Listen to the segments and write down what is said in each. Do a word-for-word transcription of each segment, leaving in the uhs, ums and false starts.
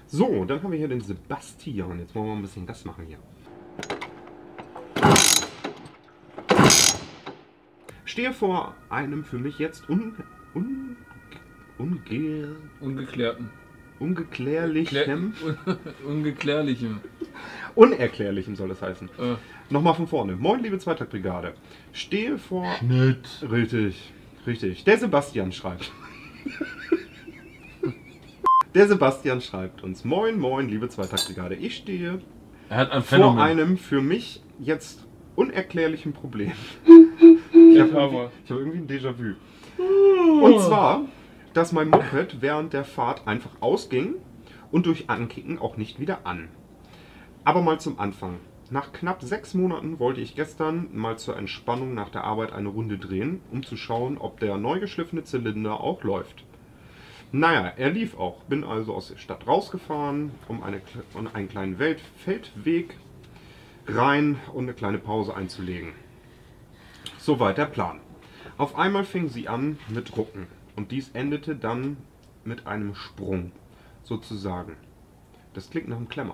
So, dann haben wir hier den Sebastian. Jetzt wollen wir mal ein bisschen Gas machen hier. Stehe vor einem für mich jetzt un, un, unge, Ungeklärten. ungeklärlichem, Klär, ungeklärlichem. unerklärlichem soll es heißen. Äh. Nochmal von vorne. Moin, liebe Zweitaktbrigade. Stehe vor... Schnitt. Richtig, richtig. Der Sebastian schreibt. Der Sebastian schreibt uns. Moin, moin, liebe Zweitaktbrigade. Ich stehe Er hat ein vor Phänomen. einem für mich jetzt unerklärlichen Problem. Ich habe irgendwie, ich hab irgendwie ein Déjà-vu. Und zwar, dass mein Moped während der Fahrt einfach ausging und durch Ankicken auch nicht wieder an. Aber mal zum Anfang. Nach knapp sechs Monaten wollte ich gestern mal zur Entspannung nach der Arbeit eine Runde drehen, um zu schauen, ob der neu geschliffene Zylinder auch läuft. Naja, er lief auch. Bin also aus der Stadt rausgefahren, um, eine, um einen kleinen Welt Feldweg rein und eine kleine Pause einzulegen. Soweit der Plan. Auf einmal fing sie an mit Rucken und dies endete dann mit einem Sprung, sozusagen. Das klingt nach einem Klemmer.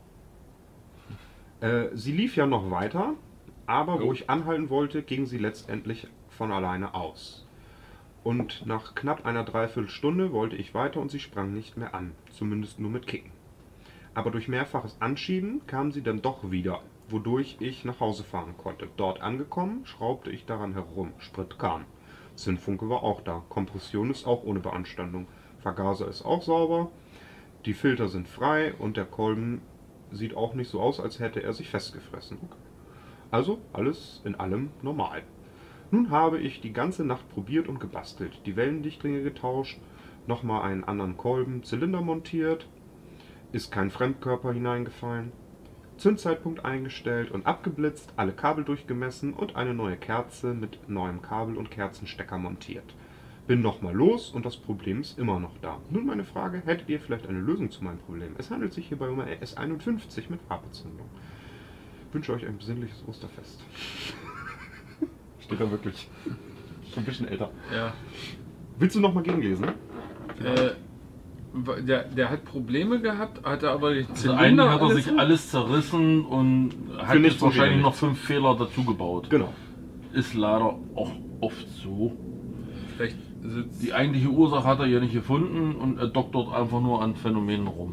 Äh, sie lief ja noch weiter, aber wo ich anhalten wollte, ging sie letztendlich von alleine aus. Und nach knapp einer Dreiviertelstunde wollte ich weiter und sie sprang nicht mehr an, zumindest nur mit Kicken. Aber durch mehrfaches Anschieben kam sie dann doch wieder, wodurch ich nach Hause fahren konnte. Dort angekommen, schraubte ich daran herum. Sprit kam. Zündfunke war auch da. Kompression ist auch ohne Beanstandung. Vergaser ist auch sauber. Die Filter sind frei und der Kolben sieht auch nicht so aus, als hätte er sich festgefressen. Okay. Also alles in allem normal. Nun habe ich die ganze Nacht probiert und gebastelt. Die Wellendichtringe getauscht, nochmal einen anderen Kolben, Zylinder montiert, ist kein Fremdkörper hineingefallen. Zündzeitpunkt eingestellt und abgeblitzt, alle Kabel durchgemessen und eine neue Kerze mit neuem Kabel und Kerzenstecker montiert. Bin nochmal los und das Problem ist immer noch da. Nun meine Frage, hättet ihr vielleicht eine Lösung zu meinem Problem? Es handelt sich hierbei um eine S einundfünfzig mit Fahrbezündung. Ich wünsche euch ein besinnliches Osterfest. Steht da wirklich. Schon ein bisschen älter. Ja. Willst du nochmal gegenlesen? Äh, der, der hat Probleme gehabt, hat er aber den Also Zylinder eigentlich hat er alles sich alles zerrissen und hat Für jetzt nichts und wahrscheinlich wieder noch fünf Fehler dazu gebaut. Genau. Ist leider auch oft so. Vielleicht sitzt Die eigentliche Ursache hat er ja nicht gefunden und er doktort einfach nur an Phänomenen rum.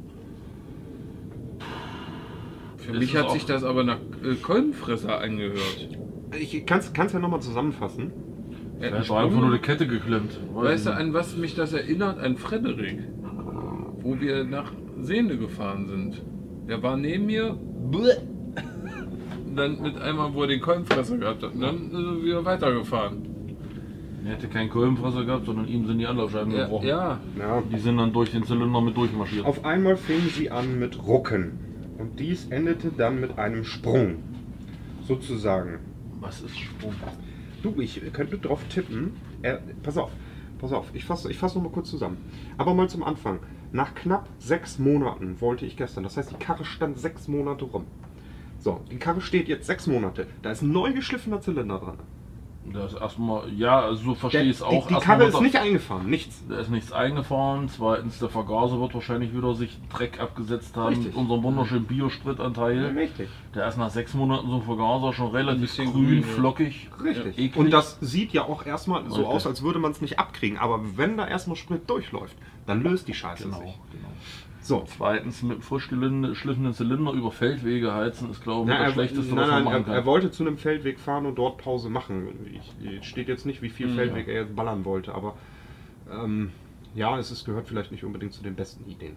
Für Ist mich es hat auch- sich das aber nach äh, Kolbenfresser angehört. Ich kann es ja nochmal zusammenfassen. Er Er hat hat einfach Sprung- nur die Kette geklemmt. Weißt du, an was mich das erinnert? An Frederik. Wo wir nach Sehnde gefahren sind. Der war neben mir. Und dann mit einmal, wo er den Kolbenfresser gehabt hat. Und dann ist er wieder weitergefahren. Er hätte keinen Kolbenfresser gehabt, sondern ihm sind die Anlaufscheiben Ja, gebrochen. ja. Ja. Die sind dann durch den Zylinder mit durchmarschiert. Auf einmal fing sie an mit Rucken. Und dies endete dann mit einem Sprung. Sozusagen. Was ist Sprung? Du, ich könnte drauf tippen. Er, pass auf, pass auf, ich fasse ich fass noch mal kurz zusammen. Aber mal zum Anfang. Nach knapp sechs Monaten wollte ich gestern, das heißt, die Karre stand sechs Monate rum. So, die Karre steht jetzt sechs Monate. Da ist ein neu geschliffener Zylinder dran. Das ist erstmal, ja, also so verstehe Der, ich es auch. die die Erstmal Karre wird ist er- nicht eingefahren, nichts. Da ist nichts eingefahren. Zweitens, der Vergaser wird wahrscheinlich wieder sich Dreck abgesetzt haben Richtig. mit unserem wunderschönen Biospritanteil. Richtig. Der ist nach sechs Monaten so ein Vergaser schon relativ bisschen grün, grün, ja. flockig. Richtig. eklig. Und das sieht ja auch erstmal so Richtig. aus, als würde man es nicht abkriegen. Aber wenn da erstmal Sprit durchläuft, dann löst die Scheiße Genau, sich. genau. So. Zweitens, mit frisch geschliffenen Zylinder über Feldwege heizen ist, glaube ich, Na, das er, Schlechteste, nein, was man nein, machen er, kann. er wollte zu einem Feldweg fahren und dort Pause machen. Ich, steht jetzt nicht, wie viel Mhm. Feldweg er jetzt ballern wollte, aber ähm, ja, es ist, gehört vielleicht nicht unbedingt zu den besten Ideen.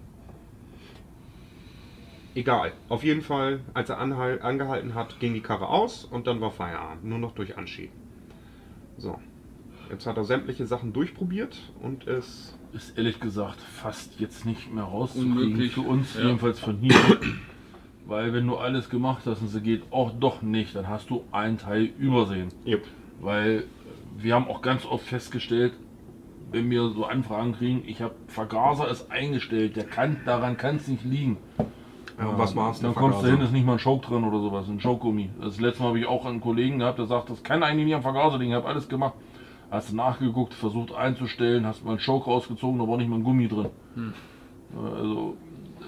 Egal. Auf jeden Fall, als er anhal angehalten hat, ging die Karre aus und dann war Feierabend. Nur noch durch Anschieben. So. Jetzt hat er sämtliche Sachen durchprobiert und es... Ist ehrlich gesagt fast jetzt nicht mehr rauszukriegen. Unmöglich. Für uns, Ja. jedenfalls von hier. Weil wenn du alles gemacht hast und sie geht auch doch nicht, dann hast du einen Teil übersehen. Jupp. Weil wir haben auch ganz oft festgestellt, wenn wir so Anfragen kriegen, ich habe Vergaser ist eingestellt, der kann, daran kann es nicht liegen. Ja, und was war's? Dann kommst du hin, ist nicht mal ein Choke drin oder sowas, ein Choke-Gummi. Das letzte Mal habe ich auch einen Kollegen gehabt, der sagt, das kann eigentlich nicht am Vergaser liegen, ich habe alles gemacht. Hast du nachgeguckt, versucht einzustellen, hast mal einen Choke rausgezogen, da war nicht mal ein Gummi drin. Hm. Also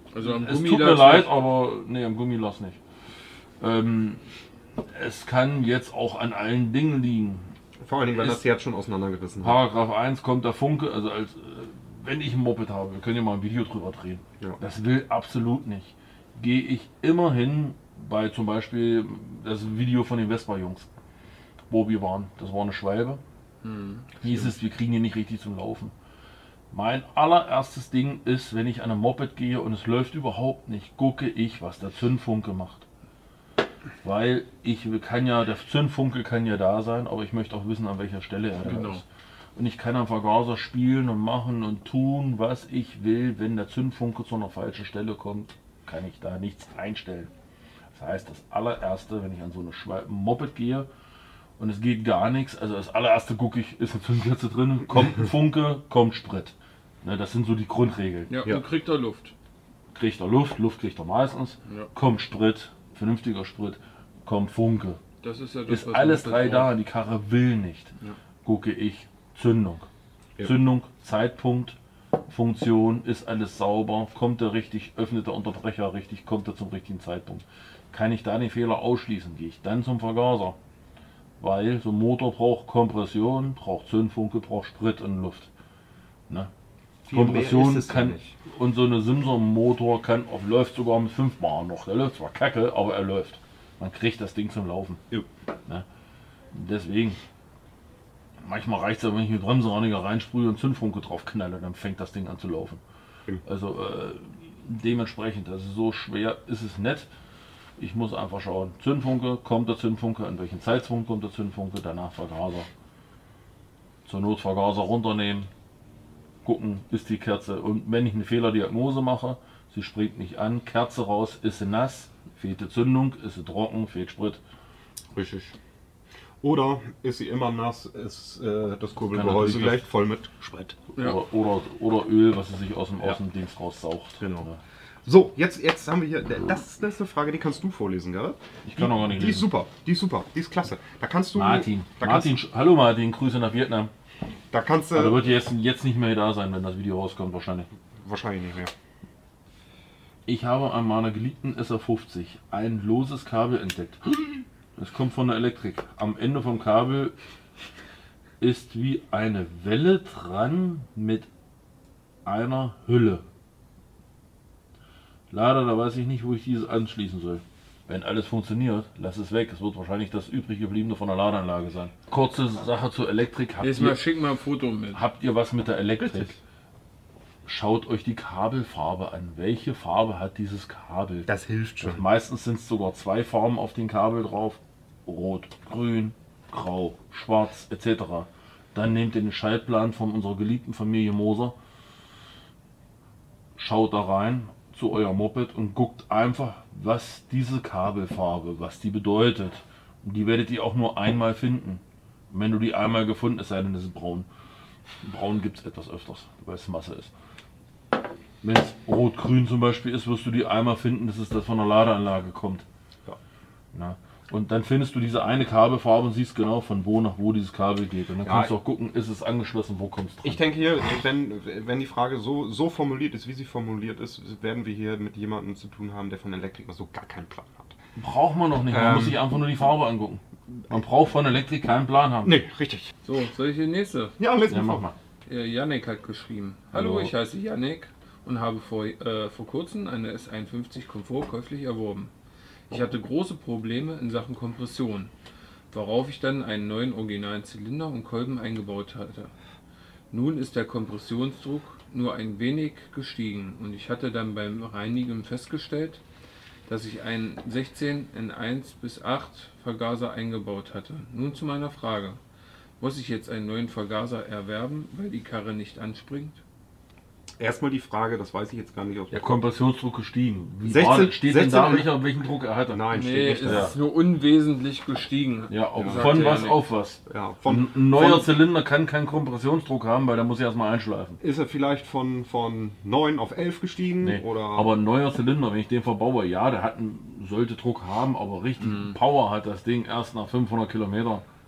Also am Es Gummi tut mir lag leid, nicht. aber nee, am Gummilass nicht. Ähm, es kann jetzt auch an allen Dingen liegen. Vor allen Dingen, wenn Ist- das Herz schon auseinandergerissen hat. Paragraph eins kommt der Funke, also als äh, wenn ich ein Moped habe, wir können ja mal ein Video drüber drehen. Ja. Das will absolut nicht. Gehe ich immer hin bei zum Beispiel das Video von den Vespa-Jungs, wo wir waren. Das war eine Schwalbe. Hm. Hieß es, wir kriegen hier nicht richtig zum Laufen. Mein allererstes Ding ist, wenn ich an einem Moped gehe und es läuft überhaupt nicht, gucke ich, was der Zündfunke macht. Weil ich kann ja, der Zündfunke kann ja da sein, aber ich möchte auch wissen, an welcher Stelle er da Genau. ist. Und ich kann am Vergaser spielen und machen und tun, was ich will. Wenn der Zündfunke zu einer falschen Stelle kommt, kann ich da nichts einstellen. Das heißt, das allererste, wenn ich an so eine Schwalbe Moped gehe und es geht gar nichts, also das allererste gucke ich, ist eine Zündkerze drin, kommt ein Funke, kommt Sprit. Ne, das sind so die Grundregeln. Ja, Ja. und kriegt er Luft. Kriegt er Luft, Luft kriegt er meistens, Ja. kommt Sprit, vernünftiger Sprit, kommt Funke. Das ist ja das, Ist was alles man drei braucht. da, die Karre will nicht. Ja. Gucke ich, Zündung. Ja. Zündung, Zeitpunkt, Funktion, ist alles sauber, kommt er richtig, öffnet der Unterbrecher richtig, kommt er zum richtigen Zeitpunkt. Kann ich da den Fehler ausschließen, gehe ich dann zum Vergaser. Weil so ein Motor braucht Kompression, braucht Zündfunke, braucht Sprit und Luft. Ne? Viel mehr Kompression ist es ja kann nicht. und so eine Simson-Motor kann auch, läuft sogar mit fünf Bar noch. Der läuft zwar kacke, aber er läuft. Man kriegt das Ding zum Laufen. Ja. Ne? Deswegen, manchmal reicht es ja, wenn ich mit Bremsenreiniger reinsprühe und Zündfunke drauf knalle, dann fängt das Ding an zu laufen. Ja. Also äh, dementsprechend, also so schwer ist es nicht. Ich muss einfach schauen, Zündfunke, kommt der Zündfunke, an welchen Zeitpunkt kommt der Zündfunke, danach Vergaser. Zur Not Vergaser runternehmen, gucken, ist die Kerze. Und wenn ich eine Fehlerdiagnose mache, sie springt nicht an, Kerze raus, ist sie nass, fehlt die Zündung, ist sie trocken, fehlt Sprit. Richtig. Oder ist sie immer nass, ist äh, das Kurbelgehäuse natürlich gleich voll mit Sprit. Ja. Oder, oder, oder Öl, was sie sich aus dem, Ja. aus dem Dings raussaugt. Genau. Ja. So, jetzt, jetzt haben wir hier, das, das ist eine Frage, die kannst du vorlesen, Gerrit. Ich kann die, noch gar nicht Die ist lesen. super, die ist super, die ist klasse. Da kannst du... Martin, da Martin, Kannst, Sch- hallo Martin, Grüße nach Vietnam. da kannst du... Aber der wird jetzt, jetzt nicht mehr da sein, wenn das Video rauskommt, wahrscheinlich. wahrscheinlich nicht mehr. Ich habe an meiner geliebten S R fünfzig ein loses Kabel entdeckt. Es kommt von der Elektrik. Am Ende vom Kabel ist wie eine Welle dran mit einer Hülle. Leider, da weiß ich nicht, wo ich dieses anschließen soll. Wenn alles funktioniert, lass es weg. Es wird wahrscheinlich das übrig gebliebene von der Ladeanlage sein. Kurze Sache zur Elektrik. Habt Jetzt mal ihr, schick mal ein Foto mit. habt ihr was mit der Elektrik? Richtig. Schaut euch die Kabelfarbe an. Welche Farbe hat dieses Kabel? Das hilft schon. Meistens sind es sogar zwei Farben auf dem Kabel drauf. Rot, grün, grau, schwarz et cetera. Dann nehmt ihr den Schaltplan von unserer geliebten Familie Moser. Schaut da rein zu eurem Moped und guckt einfach, was diese Kabelfarbe, was die bedeutet. Und die werdet ihr auch nur einmal finden. Und wenn du die einmal gefunden, es sei denn, es ist braun. Braun gibt es etwas öfters, weil es Masse ist. Wenn es rot-grün zum Beispiel ist, wirst du die einmal finden, dass es das von der Ladeanlage kommt. Ja. Na, und dann findest du diese eine Kabelfarbe und siehst genau, von wo nach wo dieses Kabel geht. Und dann Ja, kannst du auch gucken, ist es angeschlossen, wo kommt es dran. Ich denke hier, wenn, wenn die Frage so, so formuliert ist, wie sie formuliert ist, werden wir hier mit jemandem zu tun haben, der von Elektrik so gar keinen Plan hat. Braucht man noch nicht, man Ähm, muss sich einfach nur die Farbe angucken. Man braucht von Elektrik keinen Plan haben. Nee, richtig. So, soll ich die nächste? Ja, lesen Ja, wir mach vor. mal. Äh, Yannick hat geschrieben. Hallo, Hallo. ich heiße Yannick und habe vor, äh, vor kurzem eine S einundfünfzig Komfort käuflich erworben. Ich hatte große Probleme in Sachen Kompression, worauf ich dann einen neuen originalen Zylinder und Kolben eingebaut hatte. Nun ist der Kompressionsdruck nur ein wenig gestiegen und ich hatte dann beim Reinigen festgestellt, dass ich einen sechzehn in eins bis acht Vergaser eingebaut hatte. Nun zu meiner Frage. Muss ich jetzt einen neuen Vergaser erwerben, weil die Karre nicht anspringt? Erstmal die Frage, das weiß ich jetzt gar nicht aus dem Der Kopf. Kompressionsdruck gestiegen. Wie sechzehn war, steht denn da sechzehn nicht, auf welchen Druck er hatte? Nein, Nee, steht es nicht. Ja. ist nur unwesentlich gestiegen. Ja, auf, Sagt von er was ja nicht. auf was. Ja, von, Ein neuer von, Zylinder kann keinen Kompressionsdruck haben, weil der muss erstmal einschleifen. ist er vielleicht von, von neun auf elf gestiegen? Nee. Oder? Aber ein neuer Zylinder, wenn ich den verbaue, ja, der hat einen, sollte Druck haben, aber richtig Mhm. Power hat das Ding erst nach fünfhundert Kilometern.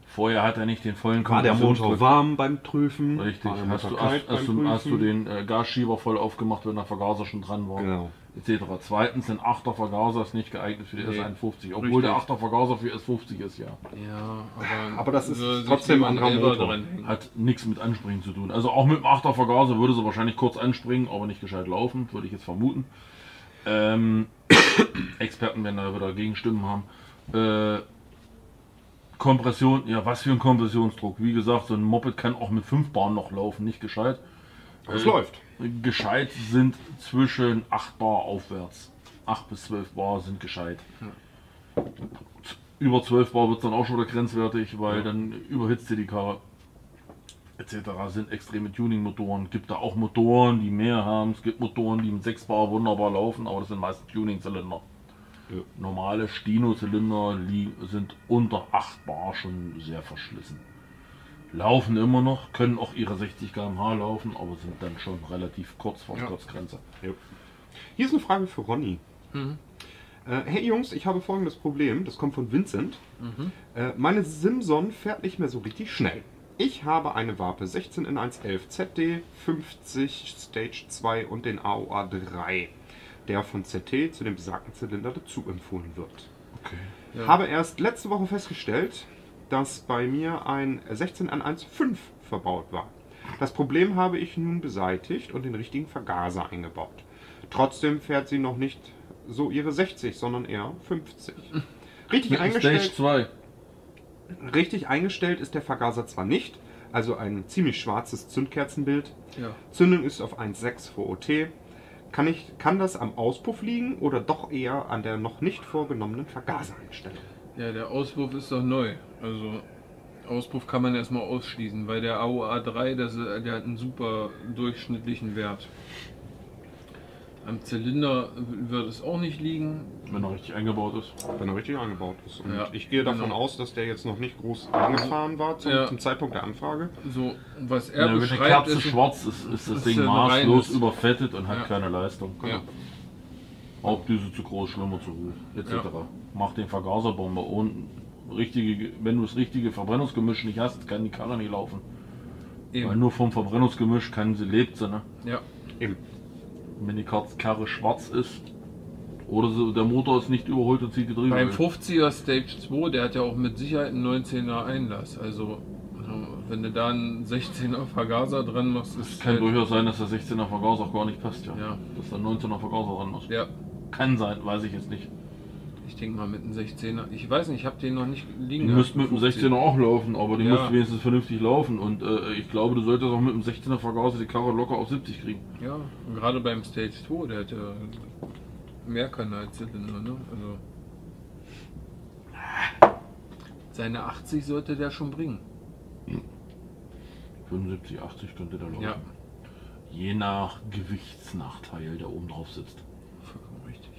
Vorher hat er nicht den vollen War der Motor Kompressionsdruck. warm beim Prüfen? Richtig. War der Hast Motor du, hast, kalt hast, beim du, hast du Prüfen? den äh, Gasschieber voll aufgemacht, wenn der Vergaser schon dran war? Genau. Etc. Zweitens sind achter Vergaser ist nicht geeignet für die Nee, S einundfünfzig, obwohl richtig. der achter Vergaser für S fünfzig ist, ja. Ja, aber, Aber das ist würde sich trotzdem niemand ein anderer selber Motor. dranhängen. Hat nichts mit Anspringen zu tun. Also auch mit dem achter Vergaser würde sie wahrscheinlich kurz anspringen, aber nicht gescheit laufen, würde ich jetzt vermuten. Ähm, Experten werden da wieder Gegenstimmen haben. Äh, Kompression, ja, was für ein Kompressionsdruck. Wie gesagt, so ein Moped kann auch mit fünf Bar noch laufen, nicht gescheit. Aber es Äh, läuft. Gescheit sind zwischen acht Bar aufwärts. acht bis zwölf Bar sind gescheit. Über zwölf Bar wird es dann auch schon wieder grenzwertig, weil Ja. dann überhitzt dir die Karre. Etc. sind extreme Tuning-Motoren. Gibt da auch Motoren, die mehr haben. Es gibt Motoren, die mit sechs Bar wunderbar laufen, aber das sind meist Tuning-Zylinder. Ja. Normale Stino-Zylinder li- sind unter acht Bar schon sehr verschlissen. Laufen immer noch, können auch ihre sechzig Kilometer pro Stunde laufen, aber sind dann schon relativ kurz vor Ja. Kurzgrenze. Ja. Hier ist eine Frage für Ronny. Mhm. Äh, hey Jungs, ich habe folgendes Problem. Das kommt von Vincent. Mhm. Äh, meine Simson fährt nicht mehr so richtig schnell. Ich habe eine Wape sechzehn N eins elf Z D, fünfzig Stage zwei und den A O A drei, der von Z T zu dem besagten Zylinder dazu empfohlen wird. Okay. Ja. Habe erst letzte Woche festgestellt, dass bei mir ein sechzehn N eins fünf verbaut war. Das Problem habe ich nun beseitigt und den richtigen Vergaser eingebaut. Trotzdem fährt sie noch nicht so ihre sechzig, sondern eher fünfzig. Richtig Mit dem Stage eingestellt, zwei. richtig eingestellt ist der Vergaser zwar nicht, also ein ziemlich schwarzes Zündkerzenbild. Ja. Zündung ist auf eins Komma sechs V O T. Kann, ich, kann das am Auspuff liegen oder doch eher an der noch nicht vorgenommenen Vergasereinstellung? Ja, der Auspuff ist doch neu. Also Auspuff kann man erstmal ausschließen, weil der A O A drei, das, ist- der hat einen super durchschnittlichen Wert. Am Zylinder wird es auch nicht liegen. Wenn er richtig eingebaut ist. Wenn er richtig eingebaut ist. Und Ja, ich gehe davon genau. aus, dass der jetzt noch nicht groß angefahren war zum, Ja. zum Zeitpunkt der Anfrage. So, was er Ja, wenn die beschreibt, Kerze ist, schwarz ist, ist das ist Ding ein maßlos reines- überfettet und hat Ja. keine Leistung. Ja. Hauptdüse zu groß, Schwimmer zu hoch, et cetera. Ja. Mach den Vergaserbomber und richtige, wenn du das richtige Verbrennungsgemisch nicht hast, kann die Karre nicht laufen. Weil eben. nur vom Verbrennungsgemisch kann sie lebt sie, ne? Ja. Eben. Wenn die Karre schwarz ist oder so, der Motor ist nicht überholt und zieht die drüber. Beim fünfziger Stage zwei, der hat ja auch mit Sicherheit einen neunzehner Einlass. Also, wenn du da einen sechzehner Vergaser dran machst, ist Es kann durchaus sein, dass der sechzehner Vergaser auch gar nicht passt, ja. Ja. Dass der neunzehner Vergaser dran muss. Ja, Kann sein, weiß ich jetzt nicht. ich denke mal mit einem sechzehner. Ich weiß nicht, ich habe den noch nicht liegen. Die gehabt, müssten mit dem fünfzig. sechzehner auch laufen, aber die Ja. müssten wenigstens vernünftig laufen. Und äh, ich glaube, du solltest auch mit dem sechzehner Vergaser die Karre locker auf siebzig kriegen. Ja, und gerade beim Stage zwei, der hat ja mehr Kanalzylinder, ne? Also. Seine achtzig sollte der schon bringen. fünfundsiebzig, achtzig könnte der laufen. Ja, Je nach Gewichtsnachteil, der oben drauf sitzt. vollkommen richtig.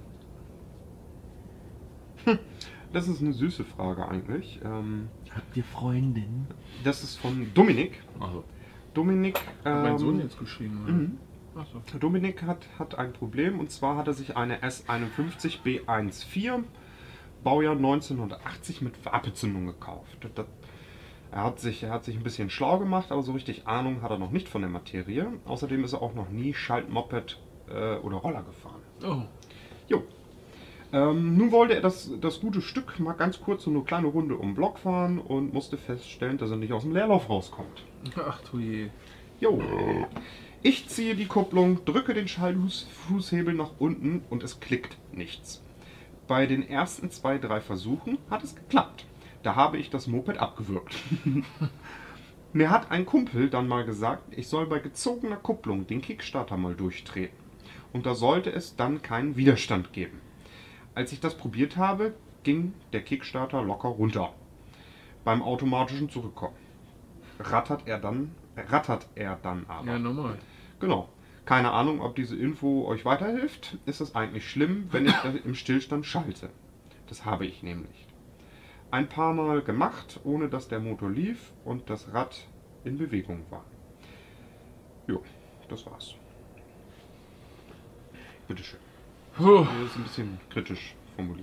Das ist eine süße Frage eigentlich. Ähm, Habt ihr Freundin? das ist von Dominik. Also, Dominik, Hat mein Sohn ähm, jetzt geschrieben, oder? mhm. Achso. Dominik hat, hat ein Problem, und zwar hat er sich eine S einundfünfzig B vierzehn Baujahr neunzehnhundertachtzig mit Vapezündung gekauft. Das, er, hat sich, er hat sich ein bisschen schlau gemacht, aber so richtig Ahnung hat er noch nicht von der Materie. Außerdem ist er auch noch nie Schaltmoped äh, oder Roller gefahren. Oh, Jo. Ähm, nun wollte er das, das gute Stück mal ganz kurz so eine kleine Runde um den Block fahren und musste feststellen, dass er nicht aus dem Leerlauf rauskommt. ach du je. Jo. Ich ziehe die Kupplung, drücke den Schaltfußhebel nach unten und es klickt nichts. Bei den ersten zwei, drei Versuchen hat es geklappt. Da habe ich das Moped abgewürgt. Mir hat ein Kumpel dann mal gesagt, ich soll bei gezogener Kupplung den Kickstarter mal durchtreten. Und da sollte es dann keinen Widerstand geben. Als ich das probiert habe, ging der Kickstarter locker runter. Beim automatischen Zurückkommen. Rattert er dann, rattert er dann aber. Ja, normal. Genau. Keine Ahnung, ob diese Info euch weiterhilft. Ist es eigentlich schlimm, wenn ich das im Stillstand schalte? Das habe ich nämlich. Ein paar Mal gemacht, ohne dass der Motor lief und das Rad in Bewegung war. Jo, das war's. Bitteschön. Puh. Das ist ein bisschen kritisch formuliert.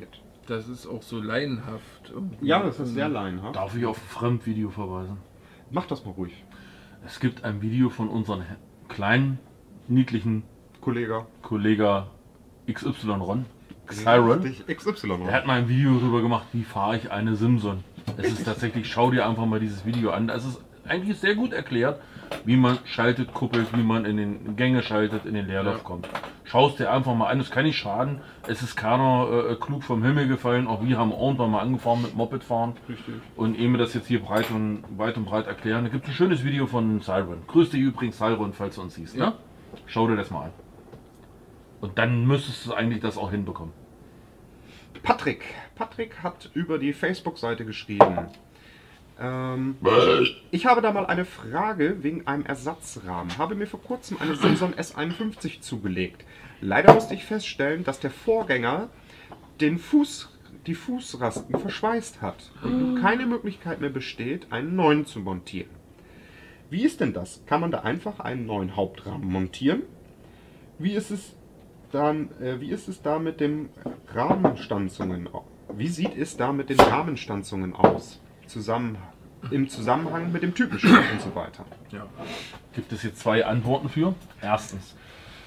Das ist auch so laienhaft. irgendwie. Ja, das ist sehr laienhaft. Darf ich auf ein Fremdvideo verweisen? Mach das mal ruhig, Es gibt ein Video von unserem kleinen, niedlichen Kollege. Kollege X Y Ron, Xiron. Richtig, X Y. Der hat mal ein Video darüber gemacht, wie fahre ich eine Simson. Es ist tatsächlich, schau dir einfach mal dieses Video an. Es ist eigentlich sehr gut erklärt, wie man schaltet, kuppelt, wie man in den Gänge schaltet, in den Leerlauf Ja. kommt. Schau es dir einfach mal an, es kann nicht schaden. Es ist keiner äh, klug vom Himmel gefallen. Auch wir haben irgendwann mal angefahren mit Moped fahren. Richtig. Und ehe wir das jetzt hier breit und, weit und breit erklären, da gibt es ein schönes Video von Siren. Grüß dich übrigens, Siren, falls du uns siehst. Ja. Ne? Schau dir das mal an. Und dann müsstest du eigentlich das auch hinbekommen. Patrick. Patrick hat über die Facebook-Seite geschrieben. Ähm, ich habe da mal eine Frage wegen einem Ersatzrahmen. Habe mir vor kurzem eine Simson S einundfünfzig zugelegt. Leider musste ich feststellen, dass der Vorgänger den Fuß, die Fußrasten verschweißt hat und nun keine Möglichkeit mehr besteht, einen neuen zu montieren. Wie ist denn das? Kann man da einfach einen neuen Hauptrahmen montieren? Wie ist es dann, äh, wie ist es da mit den Rahmenstanzungen? au- Wie sieht es da mit den Rahmenstanzungen aus? Zusammen, im Zusammenhang mit dem typischen und so weiter. Ja. Gibt es jetzt zwei Antworten für? Erstens.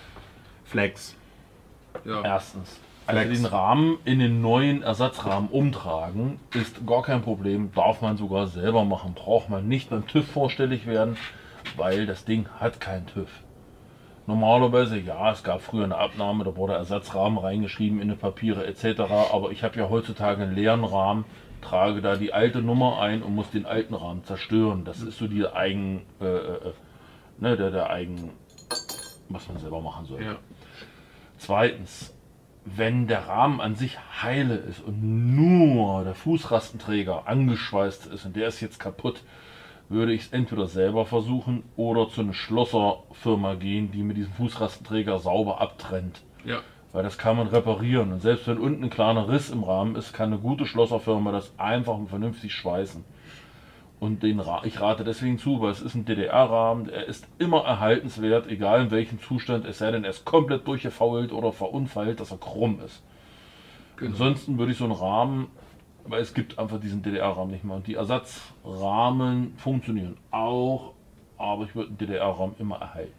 Flex. Ja. Erstens. Also Flex. den Rahmen in den neuen Ersatzrahmen umtragen ist gar kein Problem. Darf man sogar selber machen. Braucht man nicht beim TÜV vorstellig werden, weil das Ding hat keinen TÜV. Normalerweise, ja, es gab früher eine Abnahme, da wurde Ersatzrahmen reingeschrieben in die Papiere et cetera. Aber ich habe ja heutzutage einen leeren Rahmen, trage da die alte Nummer ein und muss den alten Rahmen zerstören. Das ist so die Eigen, äh, äh, ne, der, der Eigen, was man selber machen soll. Ja. Zweitens, wenn der Rahmen an sich heile ist und nur der Fußrastenträger angeschweißt ist und der ist jetzt kaputt, würde ich es entweder selber versuchen oder zu einer Schlosserfirma gehen, die mir diesen Fußrastenträger sauber abtrennt. Ja. Weil das kann man reparieren. Und selbst wenn unten ein kleiner Riss im Rahmen ist, kann eine gute Schlosserfirma das einfach und vernünftig schweißen. Und den Ra ich rate deswegen zu, weil es ist ein D D R-Rahmen, er ist immer erhaltenswert, egal in welchem Zustand, es sei denn, er ist komplett durchgefault oder verunfallt, dass er krumm ist. Genau. Ansonsten würde ich so einen Rahmen, weil es gibt einfach diesen D D R-Rahmen nicht mehr. Und die Ersatzrahmen funktionieren auch, aber ich würde einen D D R-Rahmen immer erhalten.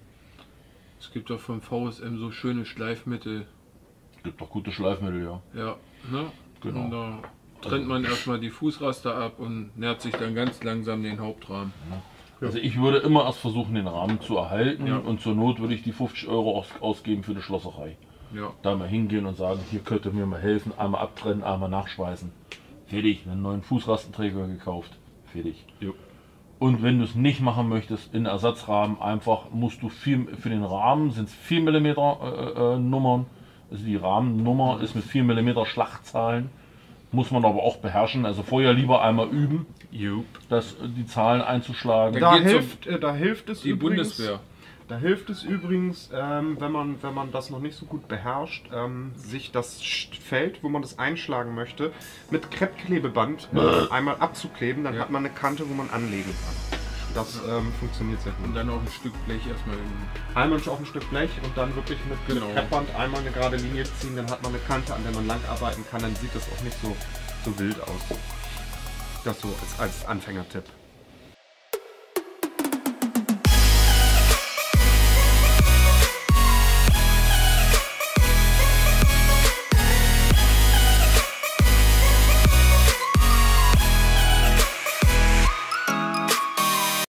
Es gibt doch vom V S M so schöne Schleifmittel. Es gibt doch gute Schleifmittel, ja. Ja. Ne? Genau. Und da trennt man erstmal die Fußraster ab und nähert sich dann ganz langsam den Hauptrahmen. Also ich würde immer erst versuchen, den Rahmen zu erhalten Ja. und zur Not würde ich die fünfzig Euro aus ausgeben für die Schlosserei. Ja. Da mal hingehen und sagen, hier könnt ihr mir mal helfen, einmal abtrennen, einmal nachschweißen. Fertig, einen neuen Fußrastenträger gekauft. Fertig. Jo. Und wenn du es nicht machen möchtest, in Ersatzrahmen einfach musst du viel, für den Rahmen sind es vier Millimeter äh, äh, Nummern. Also die Rahmennummer ist mit vier Millimeter Schlachtzahlen. Muss man aber auch beherrschen. Also vorher lieber einmal üben, Jupp. das, die Zahlen einzuschlagen. Da geht's um hilft, äh, da hilft es Die übrigens, Bundeswehr. Da hilft es übrigens, ähm, wenn, man, wenn man das noch nicht so gut beherrscht, ähm, sich das Sch- Feld, wo man das einschlagen möchte, mit Kreppklebeband äh, einmal abzukleben, dann Ja. hat man eine Kante, wo man anlegen kann. Das ähm, funktioniert sehr Und gut. dann auch ein Stück Blech erstmal in. Einmal auf ein Stück Blech und dann wirklich mit, Genau. mit Kreppband einmal eine gerade Linie ziehen, dann hat man eine Kante, an der man lang arbeiten kann, dann sieht das auch nicht so, so wild aus. Das so als, als Anfängertipp.